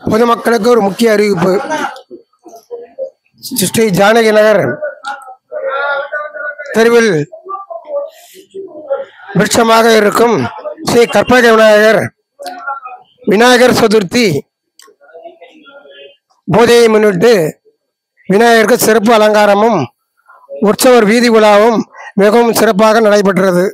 பொதுமக்களுக்கு ஒரு முக்கிய அறிவிப்பு. ஸ்ரீ ஜானகி நகர் தெருவில் விருட்சமாக இருக்கும் ஸ்ரீ கற்பக விநாயகர் சதுர்த்தி பூஜையை முன்னிட்டு விநாயகருக்கு சிறப்பு அலங்காரமும் உற்சவர் வீதி உலாவும் மிகவும் சிறப்பாக நடைபெற்றது.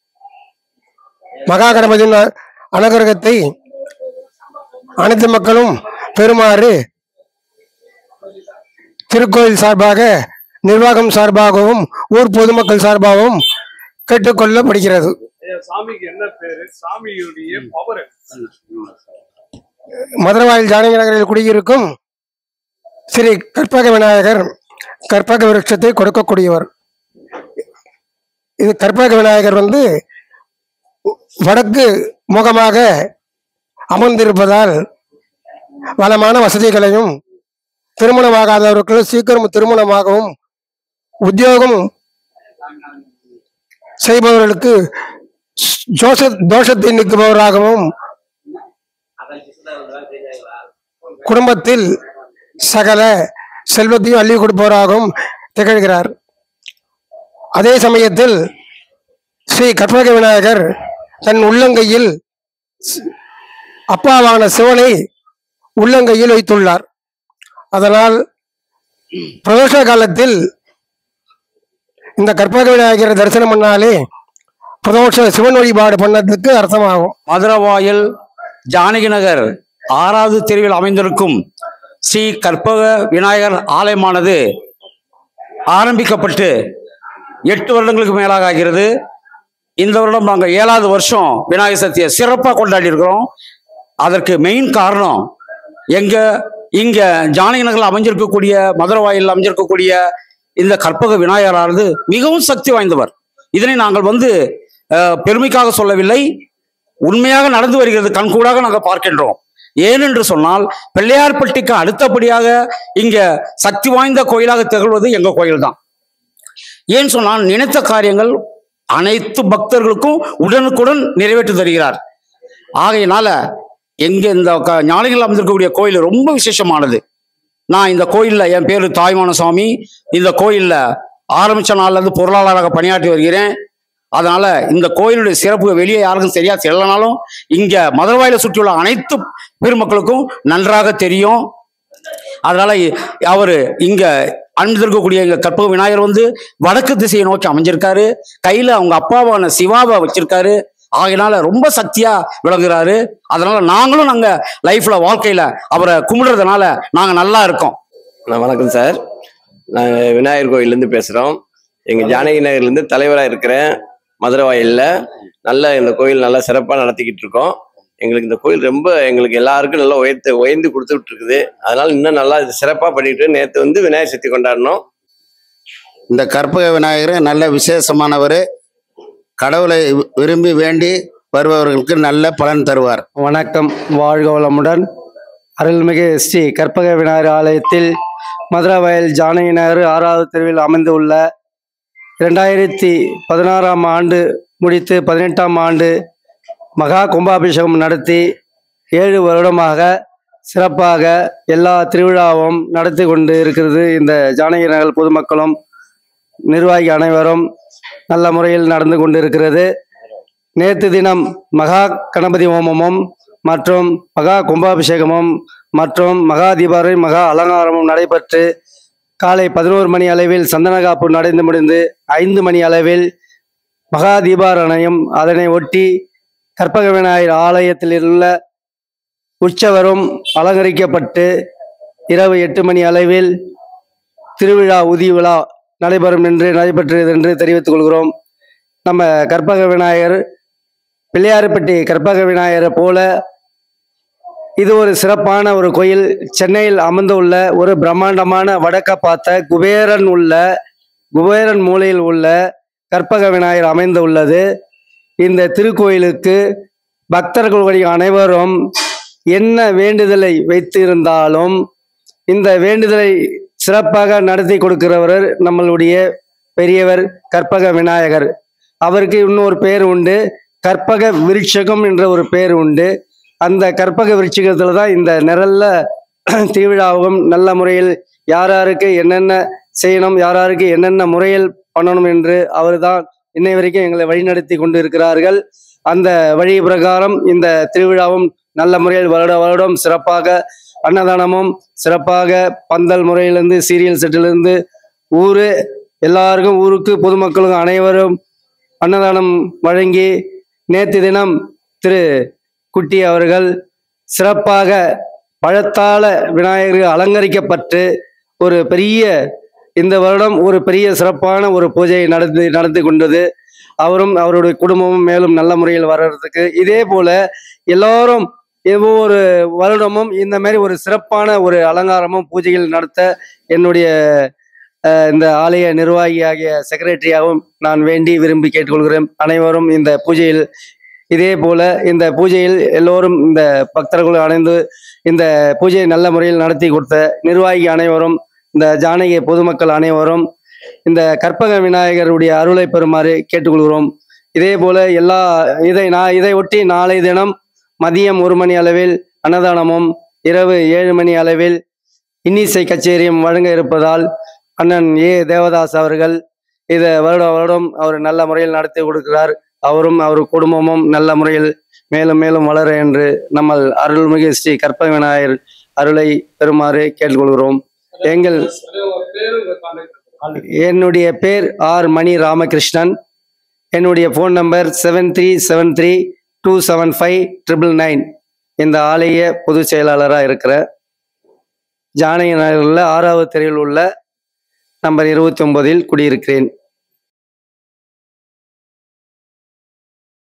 மகா கணபதியின் அனுகிரகத்தை அனைத்து மக்களும் பெறுமாறு திருக்கோயில் சார்பாக, நிர்வாகம் சார்பாகவும், ஊர் பொதுமக்கள் சார்பாகவும் கேட்டுக்கொள்ளப்படுகிறது. மதுரவாயில் ஜானகி நகரில் குடியிருக்கும் ஸ்ரீ கற்பக விநாயகர் கற்பக விருட்சத்தை கொடுக்கக்கூடியவர். இது கற்பக விநாயகர் வடக்கு முகமாக அமர்ந்திருப்பதால் வளமான வசதிகளையும், திருமணமாகாதவர்களுக்கு சீக்கிரம் திருமணமாகவும், உத்தியோகம் செய்பவர்களுக்கு தோஷத்தை நீக்குபவராகவும், குடும்பத்தில் சகல செல்வத்தையும் அள்ளி கொடுப்பவராகவும் திகழ்கிறார். அதே சமயத்தில் ஸ்ரீ கற்பக விநாயகர் தன் உள்ளங்கையில் அப்பாவான சிவனை உள்ளங்கையில் வைத்துள்ளார். அதனால் பிரதோஷ காலத்தில் இந்த கற்பக விநாயகரை தரிசனம் பண்ணாலே பிரதோஷ சிவன் வழிபாடு பண்ணதுக்கு அர்த்தமாகும். மதுரவாயில் ஜானகி நகர் 6வது தெருவில் அமைந்திருக்கும் ஸ்ரீ கற்பக விநாயகர் ஆலயமானது ஆரம்பிக்கப்பட்டு 8 வருடங்களுக்கு மேலாக ஆகிறது. இந்த வருடம் நாங்கள் 7வது வருஷம் விநாயகர் சதுர்த்தியை சிறப்பாக கொண்டாடி இருக்கிறோம். அதற்கு மெயின் காரணம் இங்க ஜானகி நகரில் அமைஞ்சிருக்கக்கூடிய, மதுரவாயில் அமைஞ்சிருக்கக்கூடிய இந்த கற்பக விநாயகரானது மிகவும் சக்தி வாய்ந்தவர். இதனை நாங்கள் பெருமைக்காக சொல்லவில்லை, உண்மையாக நடந்து வருகிறது, கண்கூடாக நாங்கள் பார்க்கின்றோம். ஏனென்று சொன்னால் பிள்ளையார்பட்டிக்கு அடுத்தபடியாக இங்க சக்தி வாய்ந்த கோயிலாக திகழ்வது எங்க கோயில் தான். ஏன்னு சொன்னால் நினைத்த காரியங்கள் அனைத்து பக்தர்களுக்கும் உடனுக்குடன் நிறைவேற்றி தருகிறார். ஆகையினால எங்க இந்த ஞானிகள் அமைந்திருக்கக்கூடிய கோயில் ரொம்ப விசேஷமானது. நான் இந்த கோயில்ல, என் பேரு தாய்மான சுவாமி, இந்த கோயில்ல ஆரம்பிச்ச நாள்ல இருந்து பொருளாளராக பணியாற்றி வருகிறேன். அதனால இந்த கோயிலுடைய சிறப்பு வெளியே யாருக்கும் சரியா தெரியலனாலும் இங்க மதுரவாயில சுற்றியுள்ள அனைத்து பெருமக்களுக்கும் நன்றாக தெரியும். அதனால அவரு இங்க அணிந்திருக்கக்கூடிய எங்க கற்பக விநாயகர் வடக்கு திசையை நோக்கி அமைஞ்சிருக்காரு. கையில அவங்க அப்பாவான சிவாவை வச்சிருக்காரு. ஆகையினால ரொம்ப சக்தியா விளங்குறாரு. அதனால நாங்களும் நாங்க லைஃப்ல வாழ்க்கையில அவரை கும்பிடுறதுனால நாங்க நல்லா இருக்கோம். வணக்கம் சார், நாங்கள் விநாயகர் கோயிலேருந்து பேசுகிறோம். எங்கள் ஜானகி நகர்லேருந்து தலைவராக இருக்கிறேன். மதுரவாயிலில் நல்ல இந்த கோயில் நல்லா சிறப்பாக நடத்திக்கிட்டு இருக்கோம். எங்களுக்கு இந்த கோயில் ரொம்ப எங்களுக்கு எல்லாருக்கும் நல்லா உயர்ந்து கொடுத்துட்டு இருக்குது. அதனால இன்னும் நல்லா சிறப்பாக பண்ணிட்டு நேற்று விநாயகர் சதுர்த்தி கொண்டாடினோம். இந்த கற்பக விநாயகர் நல்ல விசேஷமானவர். கடவுளை விரும்பி வேண்டி வருபவர்களுக்கு நல்ல பலன் தருவார். வணக்கம், வாழ்க வளமுடன். அருள்மிகு ஸ்ரீ கற்பக விநாயகர் ஆலயத்தில் மதுரவாயில் ஜானகி நகர் 6வது தெருவில் அமைந்துள்ள 2016ஆம் ஆண்டு முடித்து 18ஆம் ஆண்டு மகா கும்பாபிஷேகம் நடத்தி 7 வருடமாக சிறப்பாக எல்லா திருவிழாவும் நடத்தி கொண்டு இருக்கிறது. இந்த ஜானகி நகர் பொதுமக்களும் நிர்வாகி அனைவரும் நல்ல முறையில் நடந்து கொண்டு இருக்கிறது. நேற்று தினம் மகா கணபதி ஹோமமும் மற்றும் மகா கும்பாபிஷேகமும் மற்றும் மகா தீபாவளி மகா அலங்காரமும் நடைபெற்று காலை 11 மணி அளவில் சந்தனகாப்பு நடந்து முடிந்து 5 மணி அளவில் மகா தீபாரணையும் அதனை ஒட்டி கற்பக விநாயகர் ஆலயத்தில் உள்ள உற்சவரும் அலங்கரிக்கப்பட்டு இரவு 8 மணி அளவில் திருவிழா உதி விழா நடைபெற்றது என்று தெரிவித்துக் கொள்கிறோம். நம்ம கற்பக விநாயகர் பிள்ளையார்பட்டி கற்பக விநாயகரை போல இது ஒரு சிறப்பான ஒரு கோயில். சென்னையில் அமர்ந்துள்ள ஒரு பிரம்மாண்டமான வடக்க பார்த்த குபேரன் மூலையில் உள்ள கற்பக விநாயகர் அமைந்துள்ளது. இந்த திருக்கோயிலுக்கு பக்தர்களுடைய அனைவரும் என்ன வேண்டுதலை வைத்திருந்தாலும் இந்த வேண்டுதலை சிறப்பாக நடத்தி கொடுக்கிறவர் நம்மளுடைய பெரியவர் கற்பக விநாயகர். அவருக்கு இன்னொரு பேர் உண்டு, கற்பக விருட்சகம் என்ற ஒரு பேர் உண்டு. அந்த கற்பக விருட்சிகத்தில் தான் இந்த நிரல்ல திருவிழாவும் நல்ல முறையில் யாராருக்கு என்னென்ன செய்யணும், யாராருக்கு என்னென்ன முறையில் பண்ணணும் என்று அவர் தான் இன்னை வரைக்கும் எங்களை வழிநடத்தி கொண்டு இருக்கிறார்கள். அந்த வழி பிரகாரம் இந்த திருவிழாவும் நல்ல முறையில் வருடம் சிறப்பாக, அன்னதானமும் சிறப்பாக, பந்தல் முறையிலிருந்து சீரியல் செட்டிலிருந்து ஊரு எல்லாருக்கும், ஊருக்கு பொதுமக்களுக்கும் அனைவரும் அன்னதானம் வழங்கி நேற்று தினம் திரு குட்டி அவர்கள் சிறப்பாக பழத்தால விநாயகர் அலங்கரிக்கப்பட்டு ஒரு பெரிய இந்த வருடம் ஒரு பெரிய சிறப்பான ஒரு பூஜையை நடத்தி கொண்டது. அவரும் அவருடைய குடும்பமும் மேலும் நல்ல முறையில் வர்றதுக்கு இதே போல எல்லாரும் ஒவ்வொரு வருடமும் இந்த மாதிரி ஒரு சிறப்பான ஒரு அலங்காரமும் பூஜைகள் நடத்த என்னுடைய இந்த ஆலய நிர்வாகியாகிய செக்ரட்டரியாகவும் நான் வேண்டி விரும்பி கேட்டுக்கொள்கிறேன். அனைவரும் இந்த பூஜையில் இதே போல இந்த பூஜையில் எல்லோரும் இந்த பக்தர்கள் அணைந்து இந்த பூஜையை நல்ல முறையில் நடத்தி கொடுத்த நிர்வாகி அனைவரும், இந்த ஜானகி பொதுமக்கள் அனைவரும் இந்த கற்பக விநாயகருடைய அருளை பெறுமாறு கேட்டுக்கொள்கிறோம். இதே போல இதை ஒட்டி நாளை தினம் மதியம் 1 மணி அளவில் அன்னதானமும் இரவு 7 மணி அளவில் இன்னிசை கச்சேரியும் வழங்க இருப்பதால் அண்ணன் தேவதாஸ் அவர்கள் இதை வருடம் அவர் நல்ல முறையில் நடத்தி கொடுக்கிறார். அவரும் அவர் குடும்பமும் நல்ல முறையில் மேலும் மேலும் வளர என்று நம்ம அருள்மிகு ஸ்ரீ கற்பக விநாயகர் அருளை பெறுமாறு கேட்டுக்கொள்கிறோம். என்னுடைய பேர் ஆர் மணி ராமகிருஷ்ணன். என்னுடைய ஃபோன் நம்பர் 7373275999. இந்த ஆலய பொதுச் செயலாளராக இருக்கிற ஜானகி நகரில் 6வது தெருவில் உள்ள நம்பர் 29 குடியிருக்கிறேன்.